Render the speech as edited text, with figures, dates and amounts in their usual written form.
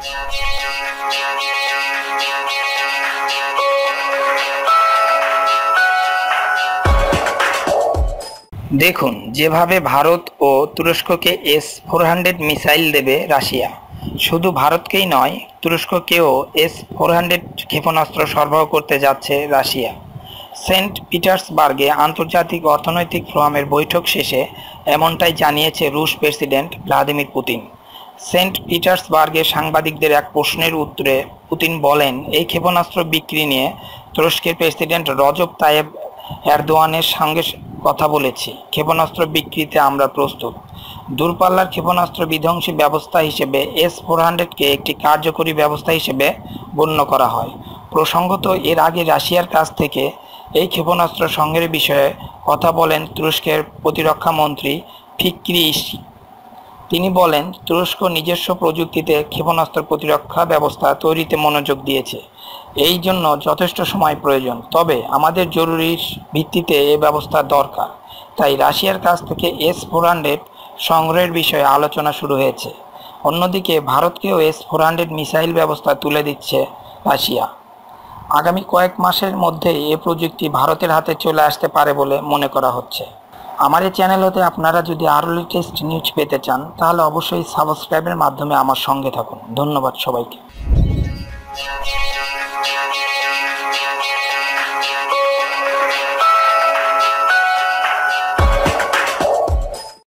দেখুন যেভাবে ভারত ও তুরস্ককে S-400 মিসাইল দেবে রাশিয়া, শুধু ভারতকেই নয় তুরস্ককেও S-400 ক্ষেপণাস্ত্র সরবরাহ করতে যাচ্ছে রাশিয়া। সেন্ট পিটার্সবার্গে আন্তর্জাতিক অর্থনৈতিক ফোরামের বৈঠক শেষে এমনটাই জানিয়েছে রুশ প্রেসিডেন্ট ভ্লাদিমির পুতিন। সেন্ট পিটার্সবার্গে সাংবাদিকদের এক প্রশ্নের উত্তরে পুতিন বলেন, এই ক্ষেপণাস্ত্র বিক্রি নিয়ে তুরস্কের প্রেসিডেন্ট রজব তাইয়েব এরদোয়ানের সঙ্গে কথা বলেছি। ক্ষেপণাস্ত্র বিক্রিতে আমরা প্রস্তুত। দূরপাল্লার ক্ষেপণাস্ত্র বিধ্বংসী ব্যবস্থা হিসেবে S-400কে একটি কার্যকরী ব্যবস্থা হিসেবে গণ্য করা হয়। প্রসঙ্গত, এর আগে রাশিয়ার কাছ থেকে এই ক্ষেপণাস্ত্র সংগ্রহের বিষয়ে কথা বলেন তুরস্কের প্রতিরক্ষা মন্ত্রী ফিক্রি ইসি। তিনি বলেন, তুরস্ক নিজস্ব প্রযুক্তিতে ক্ষেপণাস্ত্র প্রতিরক্ষা ব্যবস্থা তৈরিতে মনোযোগ দিয়েছে। এই জন্য যথেষ্ট সময় প্রয়োজন, তবে আমাদের জরুরি ভিত্তিতে এ ব্যবস্থা দরকার। তাই রাশিয়ার কাছ থেকে S-400 সংগ্রহের বিষয়ে আলোচনা শুরু হয়েছে। অন্যদিকে ভারতকেও S-400 মিসাইল ব্যবস্থা তুলে দিচ্ছে রাশিয়া। আগামী কয়েক মাসের মধ্যেই এ প্রযুক্তি ভারতের হাতে চলে আসতে পারে বলে মনে করা হচ্ছে। আমার এই চ্যানেল হতে আপনারা যদি আরও লেটেস্ট নিউজ পেতে চান তাহলে অবশ্যই সাবস্ক্রাইবের মাধ্যমে আমার সঙ্গে থাকুন। ধন্যবাদ সবাইকে।